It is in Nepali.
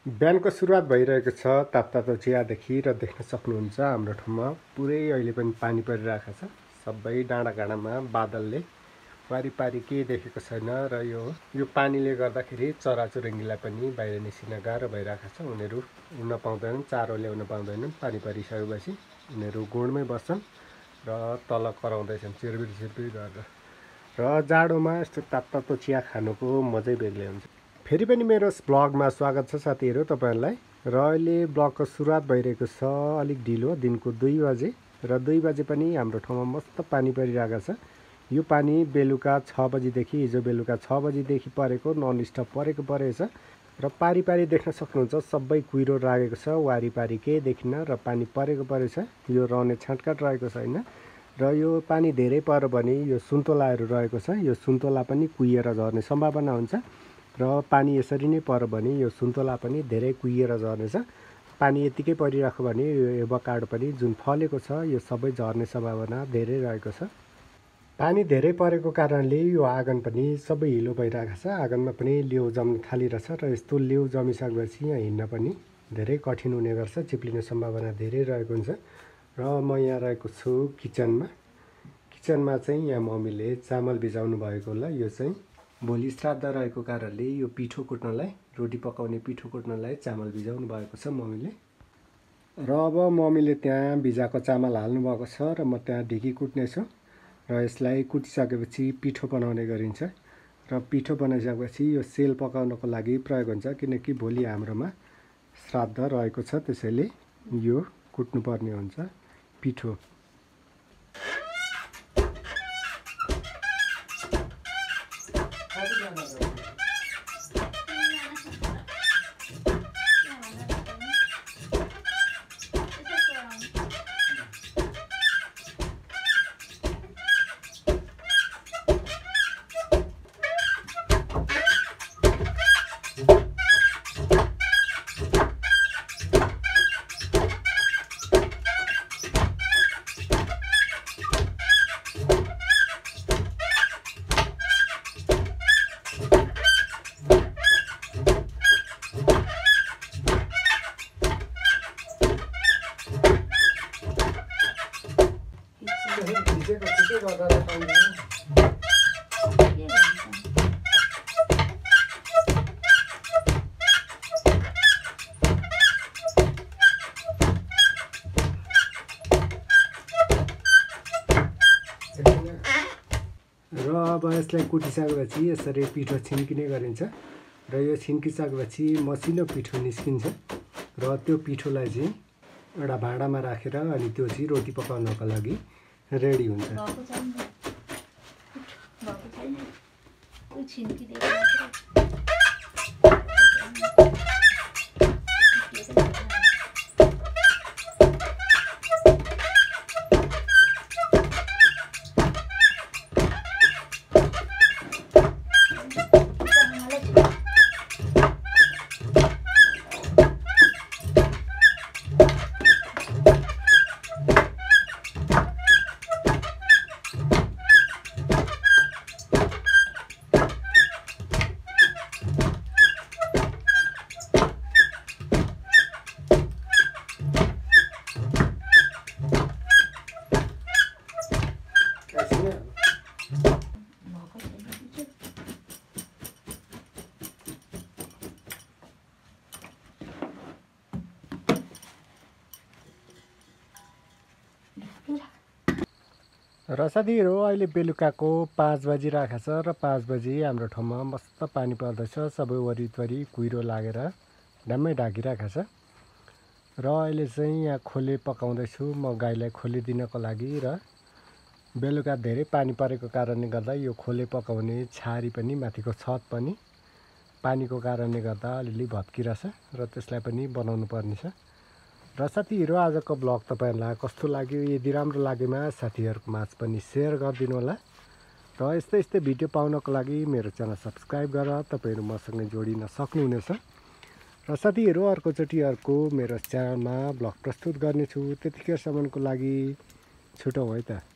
बिहानको सुरुवात भइरहेको छ। तातो चियादेखि र देख्न सक्नुहुन्छ हाम्रो ठाउँमा पुरै अहिले पनि पानी परिरहेको छ। सबै डाँडाकाँडामा बादलले पारिपारि केही देखेको छैन र यो पानीले गर्दाखेरि चराचुरुङ्गीलाई पनि बाहिर निस्किन गाह्रो भइरहेको छ। उनीहरू उड्न पाउँदैनन्, चारो ल्याउन पाउँदैनन्। पानी परिसकेपछि उनीहरू गुँडमै बस्छन् र तल कराउँदैछन् चिरबिर गरेर। र जाडोमा यस्तो तातो चिया खानुको मजै बेग्लै हुन्छ। फेरि पनि मेरो ब्लगमा स्वागत छ साथीहरू तपाईहरुलाई। र अहिले ब्लगको सुरुवात भइरहेको छ अलिक ढिलो, दिनको 2 बजे। र 2 बजे पनि हाम्रो ठाउँमा मस्त पानी परिरहेको छ। यो पानी बेलुका 6 बजेदेखि, हिजो बेलुका 6 बजेदेखि परेको, नन स्टप परेछ। र पारी देख्न सक्नुहुन्छ सबै कुहिरो लागेको छ, वारिपारि केही देखिन र पानी परेछ। यो रहने छाँटकाट रहेको छैन। र यो पानी धेरै पर्यो भने यो सुन्तोलाहरू रहेको छ, यो सुन्तोला पनि कुहिएर झर्ने सम्भावना हुन्छ। र पानी यसरी नै पर्यो भने यो सुन्तोला पनि धेरै कुहिएर झर्नेछ। पानी यतिकै परिरहेको भने यो एभोकाडो पनि जुन फलेको छ यो सबै झर्ने सम्भावना धेरै रहेको छ। पानी धेरै परेको कारणले यो आँगन पनि सबै हिलो भइरहेको छ। आँगनमा पनि लेउ जम्न थालिरहेछ र यस्तो लेउ जमिसकेपछि यहाँ हिँड्न पनि धेरै कठिन हुने गर्छ, चिप्लिने सम्भावना धेरै रहेको हुन्छ। र म यहाँ रहेको छु किचनमा चाहिँ यहाँ मम्मीले चामल भिजाउनु भएको होला। यो चाहिँ भोलि श्राद्ध रहेको कारणले यो पिठो कुट्नलाई, रोटी पकाउने पिठो कुट्नलाई चामल भिजाउनु भएको छ मम्मीले। र अब मम्मीले त्यहाँ भिजाएको चामल हाल्नु भएको छ र म त्यहाँ ढिकी कुट्नेछु। र यसलाई कुटिसकेपछि पिठो बनाउने गरिन्छ। र पिठो बनाइसकेपछि यो सेल पकाउनको लागि प्रयोग हुन्छ, किनकि भोलि हाम्रोमा श्राद्ध रहेको छ, त्यसैले यो कुट्नुपर्ने हुन्छ पिठो। र अब यसलाई कुटिसकेपछि यसरी पिठो छिन्किने गरिन्छ। र यो छिन्किसकेपछि मसिनो पिठो निस्किन्छ। र त्यो पिठोलाई चाहिँ एउटा भाँडामा राखेर अनि त्यो चाहिँ रोटी पकाउनको लागि रेडी हुन्छ। र साथीहरू अहिले बेलुकाको 5 बजिरहेको छ र 5 बजी हाम्रो ठाउँमा मस्त पानी पर्दैछ। सबै वरिपरि कुहिरो लागेर ड्याम्मै ढाकिरहेको छ। र अहिले चाहिँ यहाँ खोले पकाउँदैछु म गाईलाई खोले दिनको लागि। र बेलुका धेरै पानी परेको कारणले गर्दा यो खोले पकाउने छारी पनि, माथिको छत पनि पानीको कारणले गर्दा अलिअलि भत्किरहेछ र त्यसलाई पनि बनाउनु पर्ने छ। र साथीहरू आजको ब्लग तपाईहरुलाई कस्तो लाग्यो? यदि राम्रो लागेमा साथीहरुको माझ पनि शेयर गरिदिनु होला। र यस्तै भिडियो पाउनको लागि मेरो च्यानल सब्स्क्राइब गरेर तपाईहरु मसँग जोडिन सक्नुहुनेछ। र साथीहरु अर्कोचोटि अर्को मेरो च्यानलमा ब्लग प्रस्तुत गर्नेछु। त्यतिखेरसम्मको लागि छुटौँ है त।